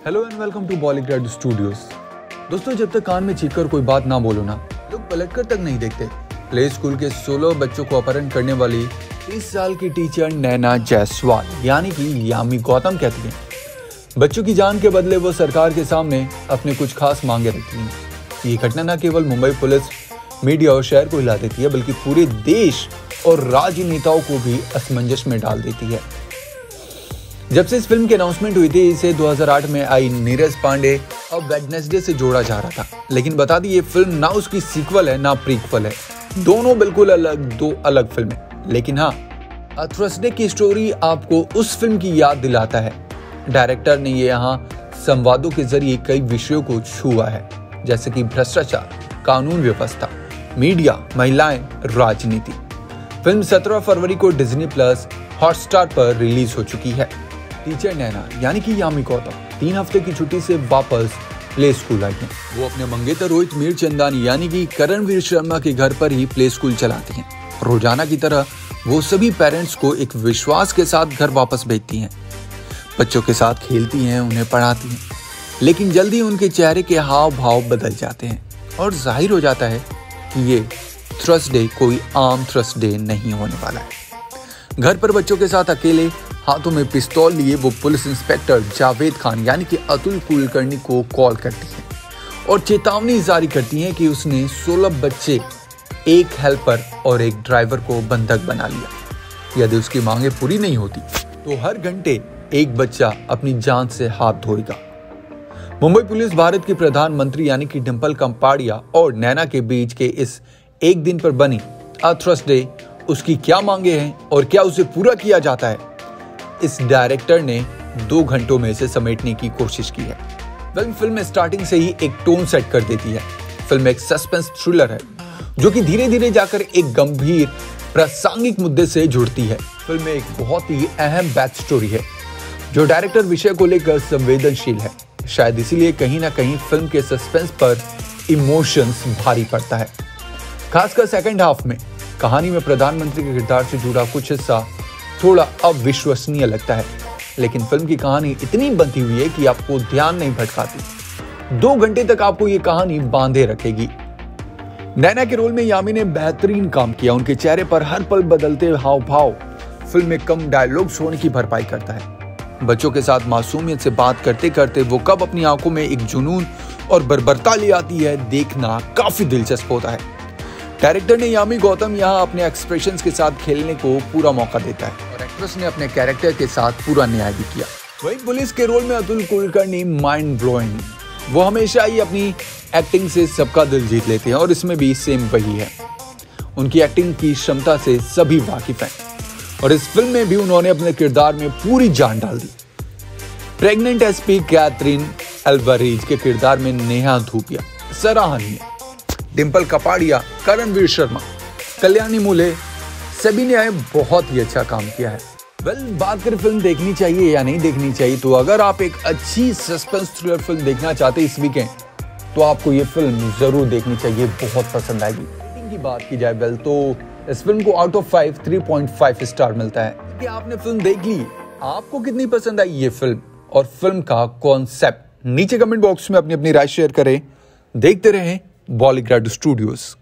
Hello and welcome to Bollygrade studios. दोस्तों, जब तक कान में चीखकर कोई बात ना बोलो ना, लोग पलटकर तक नहीं देखते। प्ले स्कूल के 16 बच्चों को अपहरण करने वाली 30 साल की टीचर नैना जायसवाल यानी कि यामी गौतम कहती हैं, बच्चों की जान के बदले वो सरकार के सामने अपने कुछ खास मांगे रखती हैं। ये घटना न केवल मुंबई पुलिस, मीडिया और शहर को हिला देती है, बल्कि पूरे देश और राजनेताओं को भी असमंजस में डाल देती है। जब से इस फिल्म की अनाउंसमेंट हुई थी, इसे 2008 में आई नीरज पांडे और वेडनेसडे से जोड़ा जा रहा था। लेकिन बता दी, ये फिल्म ना उसकी सीक्वल है ना प्रीक्वल है, दोनों बिल्कुल दो अलग फिल्में। लेकिन हाँ, थर्सडे की स्टोरी आपको उस फिल्म की याद दिलाता है। डायरेक्टर ने ये यहाँ संवादों के जरिए कई विषयों को छुआ है, जैसे कि भ्रष्टाचार, कानून व्यवस्था, मीडिया, महिलाएं, राजनीति। फिल्म 17 फरवरी को डिज्नी प्लस हॉटस्टार पर रिलीज हो चुकी है। टीचर नैना यानी कि यामी गौतम 3 हफ्ते की छुट्टी से वापस प्ले स्कूल आई हैं। वो अपने मंगेतर रोहित मीरचंदानी यानी कि करणवीर शर्मा के घर पर ही प्ले स्कूल चलाती हैं। रोजाना की तरह वो सभी पेरेंट्स को एक विश्वास के साथ घर वापस भेजती हैं। बच्चों के साथ खेलती हैं, उन्हें पढ़ाती हैं, लेकिन जल्दी उनके चेहरे के हाव भाव बदल जाते हैं और जाहिर हो जाता है कि ये थर्सडे कोई आम थर्सडे नहीं होने वाला है। घर पर बच्चों के साथ अकेले हाथों में पिस्तौल लिए वो पुलिस इंस्पेक्टर जावेद खान यानी कि अतुल कुलकर्णी को कॉल करती है और चेतावनी जारी करती है कि उसने 16 बच्चे, एक हेल्पर और एक ड्राइवर को बंधक बना लिया। यदि उसकी मांगे पूरी नहीं होती तो हर घंटे एक बच्चा अपनी जान से हाथ धोएगा। मुंबई पुलिस भारत की प्रधानमंत्री यानी कि डिंपल कपाड़िया और नैना के बीच के इस एक दिन पर बनी थर्सडे, उसकी क्या मांगे हैं और क्या उसे पूरा किया जाता है, इस डायरेक्टर ने 2 घंटों में इसे समेटने की कोशिश की है। फिल्म स्टार्टिंग से ही एक टोन सेट कर देती है। फिल्म एक सस्पेंस थ्रिलर है जो कि धीरे धीरे जाकर एक गंभीर प्रासंगिक मुद्दे से जुड़ती है। फिल्म में एक बहुत ही अहम बैक स्टोरी है जो डायरेक्टर विषय को लेकर संवेदनशील है। शायद इसीलिए कहीं ना कहीं फिल्म के सस्पेंस पर इमोशंस भारी पड़ता है। खासकर सेकंड हाफ में कहानी में प्रधानमंत्री के किरदार से जुड़ा कुछ हिस्सा थोड़ा अविश्वसनीय लगता है, लेकिन फिल्म की कहानी इतनी बंधी हुई है कि आपको ध्यान नहीं भटकाती। 2 घंटे तक आपको ये कहानी बांधे रखेगी। नैना के रोल में यामी ने बेहतरीन काम किया। उनके चेहरे पर हर पल बदलते हाव भाव फिल्म में कम डायलॉग्स होने की भरपाई करता है। बच्चों के साथ मासूमियत से बात करते करते वो कब अपनी आंखों में एक जुनून और बर्बरता ले आती है, देखना काफी दिलचस्प होता है। डायरेक्टर ने यामी गौतम यहाँ अपने एक्सप्रेशंस के साथ खेलने को पूरा मौका देता है और एक्ट्रेस ने अपने कैरेक्टर के साथ पूरा न्याय भी किया। वहीं पुलिस के रोल में अतुल कुलकर्णी माइंड ब्लोइंग, वो हमेशा ही अपनी एक्टिंग से सबका दिल जीत लेते हैं और इसमें भी सेम वही है। उनकी एक्टिंग की क्षमता से सभी वाकिफ हैं और इस फिल्म में भी उन्होंने अपने किरदार में पूरी जान डाल दी। प्रेग्नेंट एसपी कैथरीन अल्वारेज के किरदार में नेहा धूपिया सराहनीय, डिंपल कपाड़िया, करणवीर शर्मा, कल्याणी मूले, सभी ने बहुत ही अच्छा काम किया है। बात करें फिल्म देखनी चाहिए या नहीं देखनी चाहिए, तो अगर आप एक अच्छी सस्पेंस थ्रिलर फिल्म देखना चाहते हैं इस वीकेंड, तो आपको ये फिल्म जरूर देखनी चाहिए, बहुत पसंद आएगी। रेटिंग की बात की जाए तो इस फिल्म को आउट ऑफ 5 3.5 स्टार मिलता है। कि आपने फिल्म देख ली, आपको कितनी पसंद आई ये फिल्म और फिल्म का कॉन्सेप्ट, नीचे कमेंट बॉक्स में अपनी राय शेयर करें। देखते रहें बॉलीग्रेड स्टूडियोज।